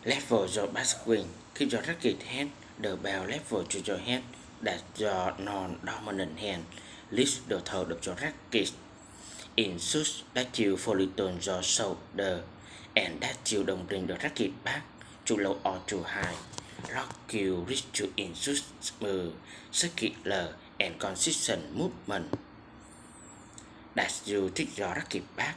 Level your backswing. Keep your racket hand the bell level to your hand. That's your non-dominant hand. Lift the toe of your racket in such that you fully turn your shoulder and that you don't bring the racket back too low or too high. Lock you reach to in such smooth, circular and consistent movement that you take your racket back.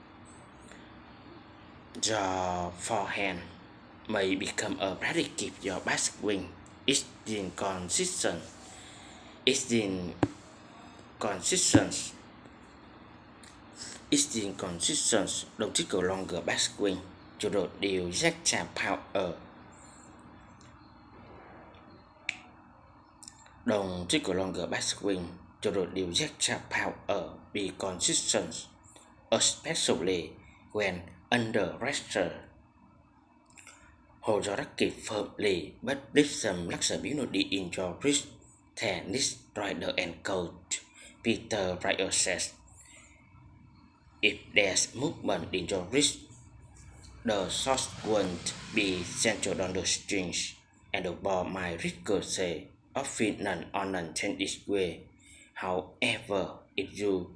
Your forehand may become a predicate your backswing. It's inconsistent. It's inconsistent. It's inconsistent. Don't take a longer backswing to the điều giác chạm power. Don't take a longer backswing to the điều giác chạm power. Be consistent, especially when under pressure. Hold your racket firmly, but leave some flexibility in your wrist. Tennis trainer and coach Peter Pryor says, if there's movement in your wrist, the shot won't be centered on the strings, and the ball might ricochet off in an unintended way. However, if you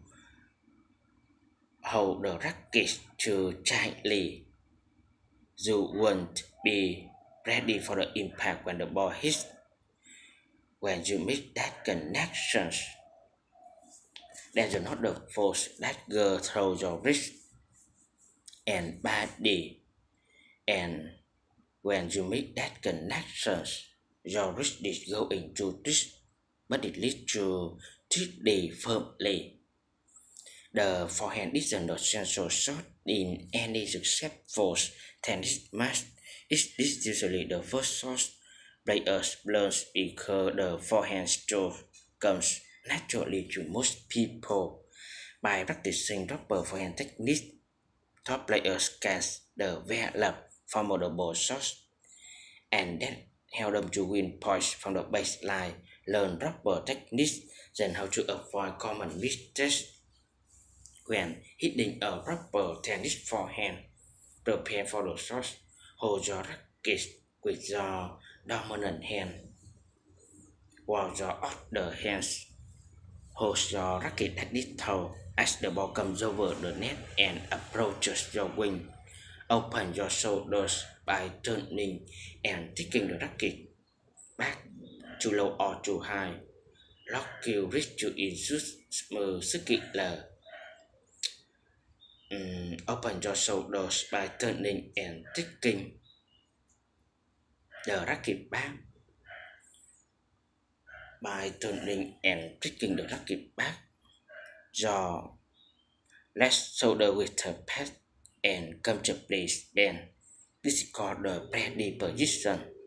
hold the racket too tightly, you won't be ready for the impact when the ball hits. When you make that connection, there's another force that goes through your wrist and body, and when you make that connection, your wrist is going to twist, but it leads to tightly firmly. The forehand isn't a central shot in any successful tennis match. It is usually the first shot players learn because the forehand stroke comes naturally to most people. By practicing proper forehand technique, top players can develop formidable shots and that help them to win points from the baseline, learn proper techniques, then how to avoid common mistakes when hitting a proper tennis forehand. Prepare for the shots. Hold your racket with your dominant hand, while your other hands hold your racket at this toe as the ball comes over the net and approaches your wing. Open your shoulders by turning and taking the racket back too low or too high. Lock your wrist to induce smooth circular. Open your shoulders by turning and taking the racket back. By turning and taking the racket back, your left shoulder with the pad and come to place bend. This is called the ready position.